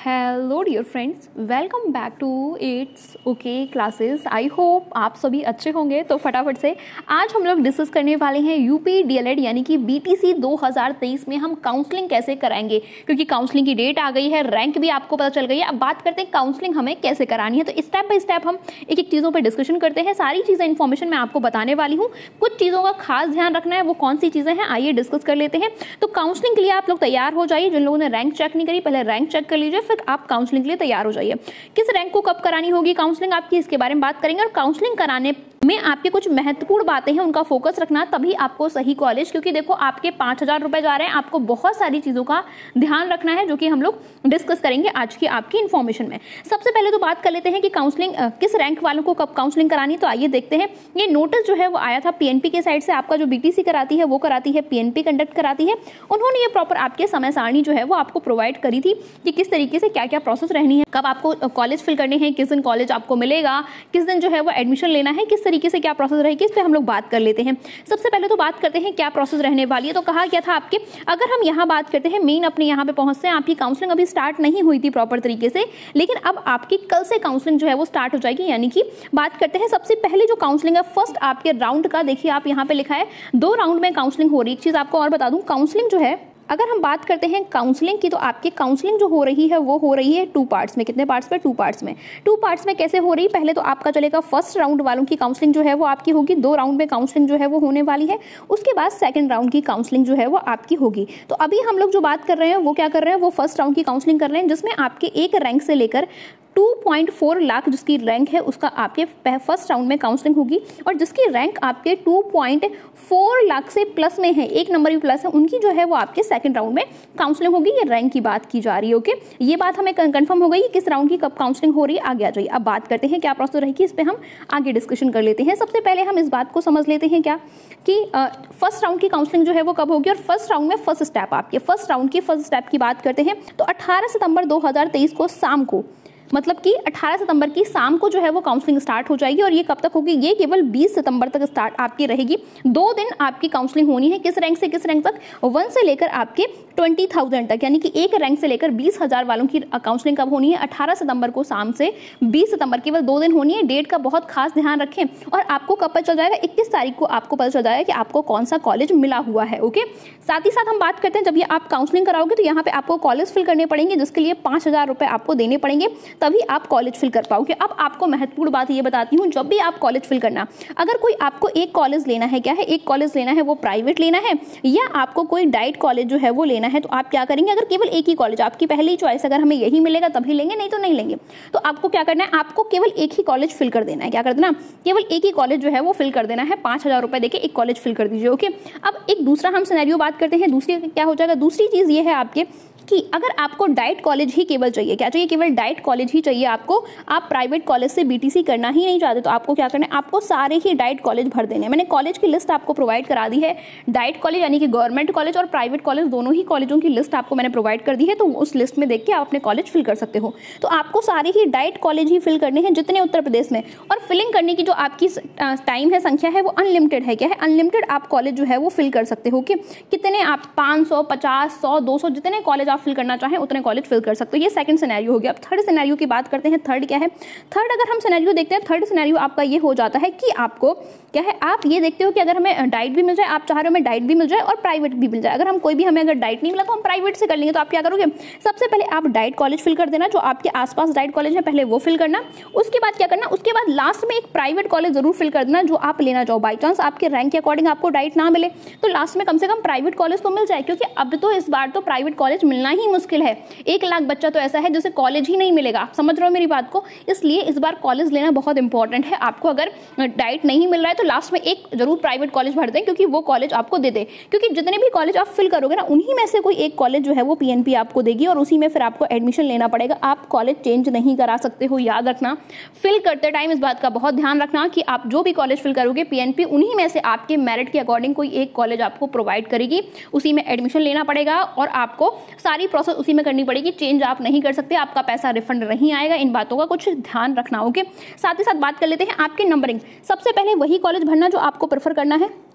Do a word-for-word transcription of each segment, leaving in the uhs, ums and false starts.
Hello dear friends, welcome back to it's okay classes. I hope आप सभी अच्छे होंगे। तो फटाफट से आज हम लोग डिस्कस करने वाले हैं यूपी डीएलएड यानी कि बीटीसी दो हज़ार तेईस में हम काउंसलिंग कैसे कराएंगे, क्योंकि काउंसलिंग की डेट आ गई है, रैंक भी आपको पता चल गई है। अब बात करते हैं काउंसलिंग हमें कैसे करानी है। तो स्टेप बाय स्टेप हम एक एक चीज़ों पर डिस्कशन करते हैं। सारी चीज़ें इन्फॉर्मेशन मैं आपको बताने वाली हूँ। कुछ चीज़ों का खास ध्यान रखना है, वो कौन सी चीज़ें हैं आइए डिस्कस कर लेते हैं। तो काउंसलिंग के लिए आप लोग तैयार हो जाइए। जिन लोगों ने रैंक चेक नहीं करी पहले रैंक चेक कर लीजिए, फिर आप काउंसलिंग के लिए तैयार हो जाइए। किस रैंक को कब करानी होगी काउंसलिंग आपकी, इसके बारे में बात करेंगे। और काउंसलिंग कराने में आपके कुछ महत्वपूर्ण बातें हैं, उनका फोकस रखना, तभी आपको सही कॉलेज, क्योंकि देखो आपके पाँच हजार रुपए जा रहे हैं, आपको बहुत सारी चीज़ों का ध्यान रखना है जो कि हम लोग डिस्कस करेंगे आज की आपकी इन्फॉर्मेशन में। सबसे पहले तो बात कर लेते हैं कि काउंसलिंग किस रैंक वालों को कब काउंसलिंग करानी। तो आइए देखते हैं। ये नोटिस जो है वो आया था पीएनपी के साइड से। आपका जो बीटीसी कराती है वो कराती है पीएनपी कंडक्ट कराती है। उन्होंने ये प्रॉपर आपके समय सारणी जो है वो आपको प्रोवाइड करी थी कि किस तरीके से क्या क्या प्रोसेस रहनी है, कब आपको कॉलेज फिल करने हैं, किस दिन कॉलेज आपको मिलेगा, किस दिन जो है वो एडमिशन लेना है, किस तरीके से क्या प्रोसेस रहेगी, इस पे हम लोग बात कर लेते हैं। सबसे पहले तो बात करते हैं क्या प्रोसेस रहने वाली है। तो कहा क्या था आपके, अगर हम यहाँ बात करते हैं मेन अपने यहाँ पे पहुंचते हैं, आपकी काउंसलिंग अभी स्टार्ट नहीं हुई थी प्रॉपर तरीके से, लेकिन अब आपकी कल से काउंसलिंग जो है वो स्टार्ट हो जाएगी। यानी कि बात करते हैं सबसे पहले जो काउंसलिंग है फर्स्ट आपके राउंड का, देखिए आप यहाँ पे लिखा है दो राउंड में काउंसलिंग हो रही है। एक चीज आपको और बता दूं, काउंसलिंग जो है अगर हम बात करते हैं काउंसलिंग की, तो आपकी काउंसलिंग जो हो रही है वो हो रही है टू पार्ट्स में। कितने पार्ट्स में? टू पार्ट्स में। टू पार्ट्स में कैसे हो रही है, पहले तो आपका चलेगा फर्स्ट राउंड वालों की काउंसलिंग जो है वो आपकी होगी, दो राउंड में काउंसलिंग जो है वो होने वाली है। उसके बाद सेकंड राउंड की काउंसलिंग जो है वो आपकी होगी। तो अभी हम लोग जो बात कर रहे हैं वो क्या कर रहे हैं, वो फर्स्ट राउंड की काउंसलिंग कर रहे हैं, जिसमें आपके एक रैंक से लेकर टू पॉइंट फोर लाख जिसकी रैंक है उसका आपके फर्स्ट राउंड में काउंसलिंग होगी। और जिसकी रैंक आपके टू पॉइंट फोर लाख से प्लस में है, एक नंबर भी प्लस है, उनकी जो है वो आपके सेकंड राउंड में काउंसलिंग होगी। ये रैंक की बात की जा रही है। ओके, ये बात हमें कंफर्म हो गई किस राउंड की कब काउंसलिंग हो रही है। आगे आ जाइए। अब बात करते हैं क्या प्रोसेस रहेगी, इस पर हम आगे डिस्कशन कर लेते हैं। सबसे पहले हम इस बात को समझ लेते हैं क्या कि फर्स्ट राउंड की काउंसलिंग जो है वो कब होगी। और फर्स्ट राउंड में फर्स्ट स्टेप आपके फर्स्ट राउंड की फर्स्ट स्टेप की बात करते हैं तो अठारह सितंबर दो हजार तेईस को शाम को, मतलब कि अठारह सितंबर की शाम को जो है वो काउंसलिंग स्टार्ट हो जाएगी। और ये कब तक होगी, ये केवल बीस सितंबर तक स्टार्ट आपकी रहेगी। दो दिन आपकी काउंसलिंग होनी है। किस रैंक से किस रैंक तक, वन से लेकर आपके ट्वेंटी थाउजेंड तक, यानी कि एक रैंक से लेकर बीस हजार वालों की काउंसलिंग कब होनी है, अठारह सितंबर को शाम से बीस सितंबर, केवल दो दिन होनी है। डेट का बहुत खास ध्यान रखें। और आपको कब पता चल जाएगा, इक्कीस तारीख को आपको पता चल जाएगा कि आपको कौन सा कॉलेज मिला हुआ है। ओके, साथ ही साथ हम बात करते हैं जब ये आप काउंसलिंग कराओगे तो यहाँ पे आपको कॉलेज फिल करने पड़ेंगे, जिसके लिए पांच हजार रुपए आपको देने पड़ेंगे, तभी आप कॉलेज फिल कर पाओगे। अब आपको महत्वपूर्ण बात ये बताती हूँ, जब भी आप कॉलेज फिल करना, अगर कोई आपको एक कॉलेज लेना है, क्या है, एक कॉलेज लेना है, वो प्राइवेट लेना है या आपको कोई डाइट कॉलेज जो है वो लेना है, तो आप क्या करेंगे, अगर केवल एक ही कॉलेज आपकी पहली चॉइस, अगर हमें यही मिलेगा तभी लेंगे, नहीं तो नहीं लेंगे। तो आपको क्या करना है, आपको केवल एक ही कॉलेज फिल कर देना है। क्या कर देना, केवल एक ही कॉलेज जो है वो फिल कर देना है। पांच हजार रुपए देके एक कॉलेज फिल कर दीजिए। ओके, अब एक दूसरा हम सिनेरियो बात करते हैं। दूसरी क्या हो जाएगा, दूसरी चीज ये है आपके कि अगर आपको डाइट कॉलेज ही केवल चाहिए, क्या चाहिए, केवल डाइट कॉलेज ही चाहिए आपको, आप प्राइवेट कॉलेज से बीटीसी करना ही नहीं चाहते, तो आपको क्या करना है, आपको सारे ही डाइट कॉलेज भर देने हैं। मैंने कॉलेज की लिस्ट आपको प्रोवाइड करा दी है। डाइट कॉलेज यानी कि गवर्नमेंट कॉलेज और प्राइवेट कॉलेज दोनों ही कॉलेजों की लिस्ट आपको मैंने प्रोवाइड कर दी है। तो उस लिस्ट में देख के आप अपने कॉलेज फिल कर सकते हो। तो आपको सारे ही डाइट कॉलेज ही फिल करने हैं जितने उत्तर प्रदेश में। और फिलिंग करने की जो आपकी टाइम है, संख्या है, वो अनलिमिटेड है। क्या है, अनलिमिटेड आप कॉलेज जो है वो फिल कर सकते हो कि कितने आप पाँच सौ पचास सौ दो सौ जितने कॉलेज आप फिल करना चाहें उतने कॉलेज फिल कर सकते हो। ये सेकंड सिनेरियो हो गया। अब थर्ड सिनेरियो की बात करते हैं। थर्ड क्या है, थर्ड अगर हम सिनेरियो देखते हैं, थर्ड सिनेरियो आपका ये हो जाता है कि आपको क्या है, आप ये देखते हो कि अगर हमें डाइट भी मिल जाए, आप चाह रहे हो हमें डाइट भी मिल जाए और प्राइवेट भी मिल जाए। अगर हम कोई भी हमें अगर डाइट नहीं मिला तो हम प्राइवेट से कर लेंगे। तो आप क्या करोगे, सबसे पहले आप डाइट कॉलेज फिल कर देना, जो आपके आसपास डाइट कॉलेज है पहले वो फिल करना। उसके बाद क्या करना, उसके बाद लास्ट में एक प्राइवेट कॉलेज जरूर फिल कर देना जो आप लेना चाहो। बाई चांस आपके रैंक के अकॉर्डिंग आपको डाइट ना मिले तो लास्ट में कम से कम प्राइवेट कॉलेज तो मिल जाए, क्योंकि अब तो इस बार तो प्राइवेट कॉलेज मिलना ही मुश्किल है। एक लाख बच्चा तो ऐसा है जिसे कॉलेज ही नहीं मिलेगा। आप समझ रहे हो मेरी बात को, इसलिए इस बार कॉलेज लेना बहुत इंपॉर्टेंट है। आपको अगर डाइट नहीं मिल रहा है तो लास्ट में एक जरूर प्राइवेट कॉलेज भर दें, क्योंकि वो कॉलेज आपको दे दे। क्योंकि जितने भी कॉलेज आप फिल करोगे ना, उन्हीं में से कोई एक कॉलेज जो है वो पीएनपी आपको देगी और उसी में फिर आपको एडमिशन लेना पड़ेगा। आप कॉलेज चेंज नहीं करा सकते हो। याद रखना, फिल करते टाइम इस बात का बहुत ध्यान रखना कि आप जो भी कॉलेज फिल करोगे पीएनपी उन्हीं में से आपके मेरिट के अकॉर्डिंग कोई एक कॉलेज आपको प्रोवाइड करेगी, उसी में एडमिशन लेना पड़ेगा और आपको सारी प्रोसेस उसी में करनी पड़ेगी। चेंज आप नहीं कर सकते, आपका पैसा रिफंड नहीं आएगा। इन बातों का कुछ ध्यान रखना। ओके, साथ ही साथ बात कर लेते हैं आपके नंबरिंग। सबसे पहले वही कॉलेज भरना जो आपको प्रेफर करना है।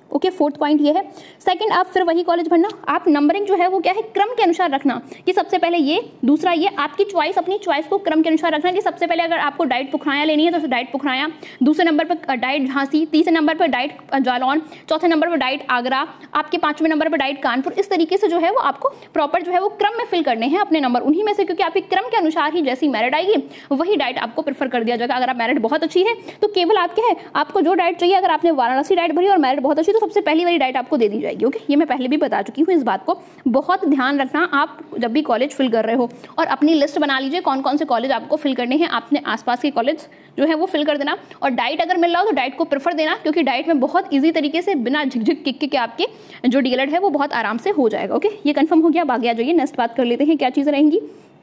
ओके, फोर्थ पॉइंट ये है। सेकंड, आप फिर वही कॉलेज भरना, आप नंबरिंग जो है वो क्या है क्रम के अनुसार रखना कि सबसे पहले ये, दूसरा ये, आपकी चॉइस, अपनी चॉइस को क्रम के अनुसार रखना कि सबसे पहले अगर आपको डाइट पुखराया लेनी है तो डाइट पुखराया, दूसरे नंबर पर डाइट झांसी, तीसरे नंबर पर डाइट जालौन, चौथे नंबर पर डाइट आगरा, आपके पांचवें नंबर पर डाइट कानपुर। इस तरीके से जो है वो आपको प्रॉपर जो है वो क्रम में फिल करने हैं अपने नंबर उन्हीं में से, क्योंकि आपके क्रम के अनुसार ही जैसी मेरिट आएगी वही डाइट आपको प्रेफर कर दिया जाएगा। अगर आप मेरिट बहुत अच्छी है तो केवल आप क्या है, आपको जो डाइट चाहिए, अगर आपने वाराणसी डाइट भरी और मेरिट बहुत अच्छी तो सबसे पहली वाली डाइट आपको दे दी जाएगी। ओके, ये मैं पहले भी बता चुकी हूँ, इस बात को बहुत ध्यान रखना आप जब भी कॉलेज फिल कर रहे हो। और अपनी लिस्ट बना लीजिए कौन कौन से कॉलेज आपको फिल करने हैं, अपने आसपास के कॉलेज जो है वो फिल कर देना। और डाइट अगर मिल रहा हो तो डाइट को प्रेफर देना, क्योंकि डाइट में बहुत ईजी तरीके से बिना झिकझिक किक के आपके जो डीएलएड है वो बहुत आराम से हो जाएगा। ओके, ये कंफर्म हो गया। अब आगे आ जाइए, नेक्स्ट बात कर लेते हैं क्या चीज़ें रहेंगी।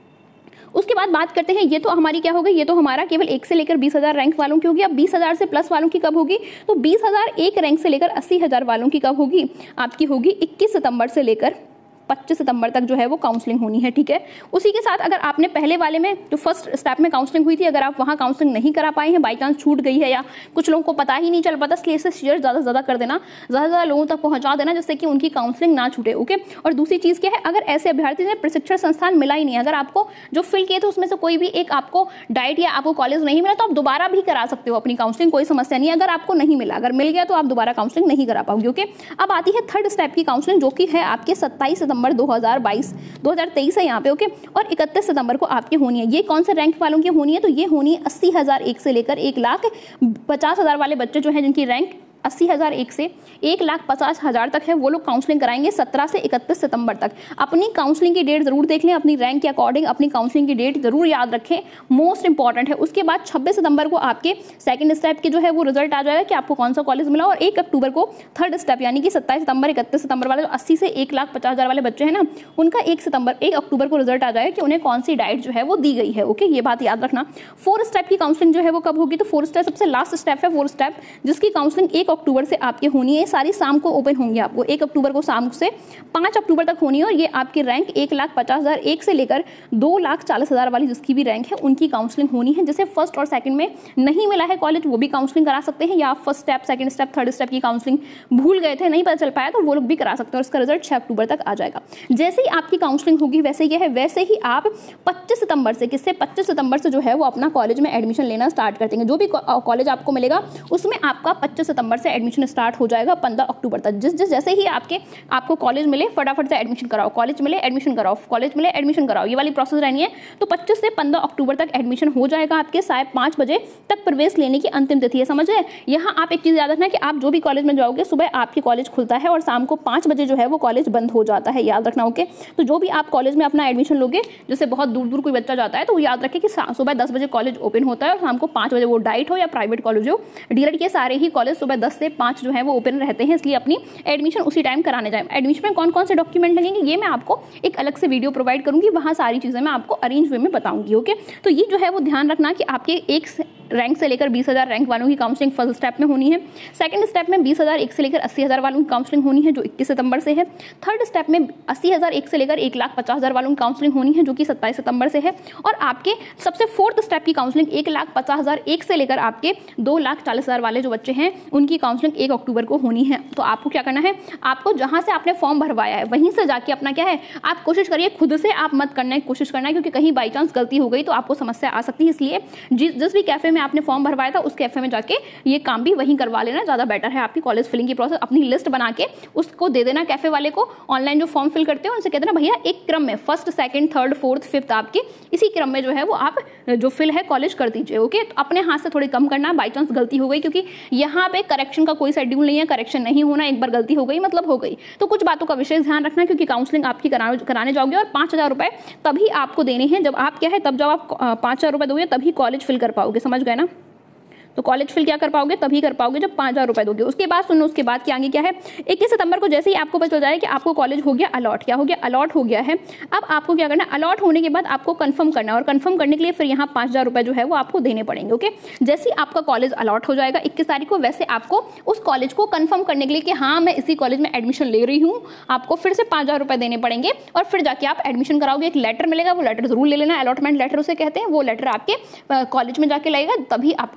उसके बाद बात करते हैं, ये तो हमारी क्या होगी, ये तो हमारा केवल एक से लेकर बीस हजार रैंक वालों की होगी। अब बीस हजार से प्लस वालों की कब होगी, तो बीस हजार एक रैंक से लेकर अस्सी हजार वालों की कब होगी, आपकी होगी इक्कीस सितंबर से लेकर पच्चीस सितंबर तक जो है वो काउंसलिंग होनी है। ठीक है, उसी के साथ अगर आपने पहले वाले में जो फर्स्ट स्टेप में काउंसलिंग हुई थी, अगर आप वहाँ काउंसलिंग नहीं करा पाए हैं, बाई चांस छूट गई है या कुछ लोगों को पता ही नहीं चल पाता, इसलिए इसे शेयर ज़्यादा से ज़्यादा कर देना, ज़्यादा से ज़्यादा लोगों तक पहुँचा देना जिससे कि उनकी काउंसलिंग ना छूटे। ओके, और दूसरी चीज़ क्या है, अगर ऐसे अभ्यर्थी ने प्रशिक्षण संस्थान मिला ही नहीं, अगर आपको जो फिल किए थे उसमें से कोई भी एक आपको डाइट या आपको कॉलेज नहीं मिला तो आप दोबारा भी करा सकते हो अपनी काउंसलिंग, कोई समस्या नहीं है। अगर आपको नहीं मिला, अगर मिल गया तो आप दोबारा काउंसलिंग नहीं करा पाओगे। ओके, अब आती है थर्ड स्टेप की काउंसलिंग, जो कि है आपके सत्ताईस सितंबर दो हजार बाईस दो हजार तेईस है यहाँ पे। ओके, और इकतीस सितंबर को आपकी होनी है। ये कौन से रैंक वालों की होनी है, तो ये होनी है अस्सी हजार एक से लेकर एक लाख पचास हजार वाले बच्चे जो हैं जिनकी रैंक अस्सी हज़ार एक से एक लाख पचास हज़ार तक है, वो लोग काउंसलिंग कराएंगे सत्रह से इकतीस सितंबर तक। अपनी काउंसलिंग की डेट जरूर देख लें, अपनी रैंक के अकॉर्डिंग अपनी काउंसलिंग की डेट जरूर याद रखें, मोस्ट इंपॉर्टेंट है। उसके बाद छब्बीस सितंबर को आपके सेकंड स्टेप के जो है वो रिजल्ट आ जाएगा कि आपको कौन सा कॉलेज मिला, और एक अक्टूबर को थर्ड स्टेप यानी कि सत्ताईस सितंबर इकतीस सितंबर वाले जो अस्सी से एक लाख पचास हज़ार वाले बच्चे हैं ना, उनका एक सितंबर एक अक्टूबर को रिजल्ट आ जाएगा कि उन्हें कौन सी डाइट जो है वो दी गई है। ओके, ये बात याद रखना। फोर्थ स्टेप की काउंसलिंग जो है वो कब होगी, तो फोर्थ स्टेप सबसे लास्ट स्टेप है, फोर्थ स्टेप जिसकी काउंसलिंग एक अक्टूबर से आपके होनी है। सारी शाम को ओपन होंगी, आपको एक अक्टूबर को शाम से पाँच अक्टूबर तक होनी है, और ये आपकी रैंक एक लाख पचास हजार एक से लेकर दो लाख चालीस हजार वाली जिसकी भी रैंक है उनकी काउंसलिंग होनी है। जैसे फर्स्ट और सेकंड में नहीं मिला है कॉलेज, वो भी काउंसलिंग करा सकते हैं, या आप first step second step third step की काउंसलिंग भूल गए थे, नहीं पता चल पाया, तो वो लोग भी करा सकते हैं, और इसका रिजल्ट छह अक्टूबर तक आ जाएगा। जैसे ही आपकी काउंसलिंग होगी वैसे ये है, वैसे ही आप पच्चीस सितंबर से किससे पच्चीस सितंबर से जो है वो अपना कॉलेज में एडमिशन लेना स्टार्ट कर देंगे। जो भी कॉलेज आपको मिलेगा उसमें आपका पच्चीस सितंबर से एडमिशन स्टार्ट हो जाएगा पंद्रह अक्टूबर तक। जिस जिस जैसे ही आपके आपको कॉलेज मिले फटाफट से एडमिशन कराओ, कॉलेज मिले एडमिशन कराओ, कॉलेज मिले एडमिशन कराओ, ये वाली प्रोसेस रहनी है। तो पच्चीस से पंद्रह अक्टूबर तक एडमिशन हो जाएगा आपके। साढ़े पाँच बजे तक प्रवेश लेने की अंतिम तिथि है, समझ रहे। यहाँ आप एक चीज़ याद रखना कि आप जो भी कॉलेज में जाओगे सुबह आपके कॉलेज खुलता है और शाम को पाँच बजे जो है वो कॉलेज बंद हो जाता है, याद रखना। ओके, तो जो भी आप कॉलेज में अपना एडमिशन लोगे, जैसे बहुत दूर दूर कोई बच्चा जाता है तो वो याद रखे कि सुबह दस बजे कॉलेज ओपन होता है और शाम को पाँच बजे, वो डाइट हो या प्राइवेट कॉलेज हो, डीएलएड के सारे ही कॉलेज सुबह दस से पाँच जो है वो ओपन रहते हैं, इसलिए अपनी एडमिशन उसी टाइम कराने जाए। एडमिशन में कौन कौन से डॉक्यूमेंट लगेंगे ये मैं आपको एक अलग से वीडियो प्रोवाइड करूंगी, वहाँ सारी चीज़ें मैं आपको अरेंज वे में बताऊंगी। ओके, तो ये जो है वो ध्यान रखना कि आपके एक रैंक से लेकर बीस हज़ार रैंक वालों की काउंसलिंग फर्स्ट स्टेप में होनी है। सेकंड स्टेप में बीस हज़ार एक से लेकर अस्सी हज़ार वालों की काउंसलिंग होनी है जो इक्कीस सितंबर से है। थर्ड स्टेप में अस्सी हज़ार एक से लेकर एक लाख पचास हज़ार वालों की काउंसलिंग होनी है जो कि सत्ताईस सितंबर से है। और आपके सबसे फोर्थ स्टेप की काउंसलिंग एक लाख पचास हज़ार एक से लेकर आपके दो लाख चालीस हज़ार वाले जो बच्चे हैं उनकी काउंसलिंग एक अक्टूबर को होनी है। तो आपको क्या करना है, आपको जहाँ से आपने फॉर्म भरवाया है वहीं से जाके अपना क्या है, आप कोशिश करिए खुद से आप मत करना है, कोशिश करना है, क्योंकि कहीं बाई चांस गलती हो गई तो आपको समस्या आ सकती है। इसलिए जिस भी कैफे में आपने फॉर्म भरवाया था उस कैफे में जाके ये काम भी वहीं करवा लेना, ज़्यादा बेटर है। आपकी कॉलेज फिलिंग की प्रोसेस अपनी लिस्ट बना के उसको दे देना कैफे वाले को। ऑनलाइन जो फॉर्म फिल करते हैं उनसे कह देना भैया एक क्रम में first second third fourth fifth आपके इसी क्रम में जो है वो आप जो फिल है कॉलेज कर दीजिए। ओके, तो अपने हाथ से थोड़ी कम करना, बाई चांस गलती हो गई, क्योंकि यहाँ पे करेक्शन का कोई शेड्यूल नहीं है, करेक्शन नहीं होना, एक बार गलती हो गई मतलब हो गई। तो कुछ बातों का विशेष ध्यान रखना, क्योंकि काउंसलिंग आपकी कराने जाओगे और पाँच हज़ार रुपये तभी आपको देने हैं जब आप क्या है, तब जब आप पाँच हज़ार रुपये दोगे तभी कॉलेज फिल कर पाओगे, समझ गए ना। तो कॉलेज फिल क्या कर पाओगे, तभी कर पाओगे जब पाँच हज़ार रुपये दोगे। उसके बाद सुनो, उसके बाद क्या आगे क्या है, इक्कीस सितंबर को जैसे ही आपको पता चल जाए कि आपको कॉलेज हो गया अलॉट, क्या हो गया, अलॉट हो गया है। अब आपको क्या करना है, अलॉट होने के बाद आपको कंफर्म करना है, और कंफर्म करने के लिए फिर यहाँ पाँच हज़ार रुपये जो है वो आपको देने पड़ेंगे। ओके, जैसे ही आपका कॉलेज अलॉट हो जाएगा इक्कीस तारीख को, वैसे आपको उस कॉलेज को कंफर्म करने के लिए कि हाँ मैं इसी कॉलेज में एडमिशन ले रही हूँ, आपको फिर से पाँच हज़ार रुपये देने पड़ेंगे, और फिर जाके आप एडमिशन कराओगे। एक लेटर मिलेगा, वो लेटर जरूर ले लेना, अलॉटमेंट लेटर उसे कहते हैं, वो लेटर आपके कॉलेज में जाके लगेगा, तभी आपका एडमिशन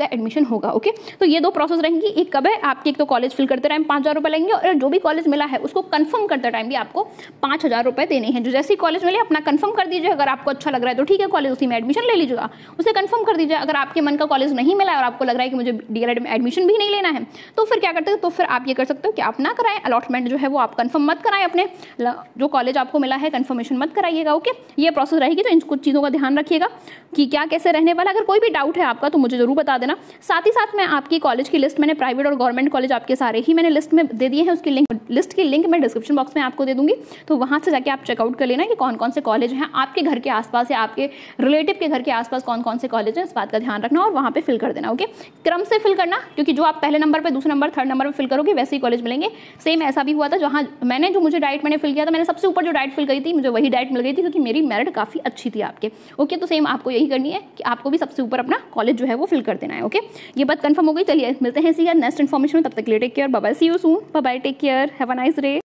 होगा। ओके, तो ये दो प्रोसेस रहेंगी। एक कब है आपकी, एक तो कॉलेज फिल करते टाइम पाँच हज़ार रुपये लगेंगे, और जो भी कॉलेज मिला है उसको कंफर्म करते टाइम भी आपको पाँच हज़ार रुपये देने हैं। जो जैसे ही कॉलेज मिले अपना कंफर्म कर दीजिए, अगर आपको अच्छा लग रहा है तो ठीक है, कॉलेज उसी में एडमिशन ले लीजिएगा, उसे कंफर्म कर दीजिए। अगर आपके मन का कॉलेज नहीं मिला है और आपको लग रहा है कि मुझे डीएलएड में एडमिशन भी नहीं लेना है, तो फिर क्या करते हैं, तो फिर आप ये कर सकते हो कि आप ना कराएं अलॉटमेंट जो है वो आप कंफर्म मत कराएं, अपने जो कॉलेज आपको मिला है कंफर्मेशन मत कराइएगा। ओके, ये प्रोसेस रहेगी, तो इन कुछ चीज़ों का ध्यान रखिएगा कि क्या कैसे रहने वाला। अगर कोई भी डाउट है आपका तो मुझे जरूर बता देना। साथ ही साथ मैं आपकी कॉलेज की लिस्ट, मैंने प्राइवेट और गवर्नमेंट कॉलेज आपके सारे ही मैंने लिस्ट में दे दिए हैं, उसकी लिंक लिस्ट की लिंक मैं डिस्क्रिप्शन बॉक्स में आपको दे दूंगी, तो वहाँ से जाके आप चेकआउट कर लेना कि कौन कौन से कॉलेज हैं आपके घर के आसपास या आपके रिलेटिव के घर के आसपास कौन कौन से कॉलेज हैं, इस बात का ध्यान रखना और वहाँ पे फिल कर देना। ओके, क्रम से फिल करना, क्योंकि जो आप पहले नंबर पे, दूसरे नंबर, थर्ड नंबर पे फिल करोगे वैसे ही कॉलेज मिलेंगे। सेम ऐसा भी हुआ था, जहाँ मैंने जो मुझे डाइट मैंने फिल किया था, मैंने सबसे ऊपर जो डाइट फिल करी थी मुझे वही डाइट मिल गई थी, क्योंकि मेरी मेरिट काफ़ी अच्छी थी आपके। ओके, तो सेम आपको यही करनी है कि आपको भी सबसे ऊपर अपना कॉलेज जो है वो फिल कर देना है। ओके, ये बात कंफर्म हो गई। चलिए मिलते हैं इसी नेक्स्ट इन्फॉर्मेशन में, तब तक के लिए take care, bye bye, see you soon, bye bye, take care, have a nice day.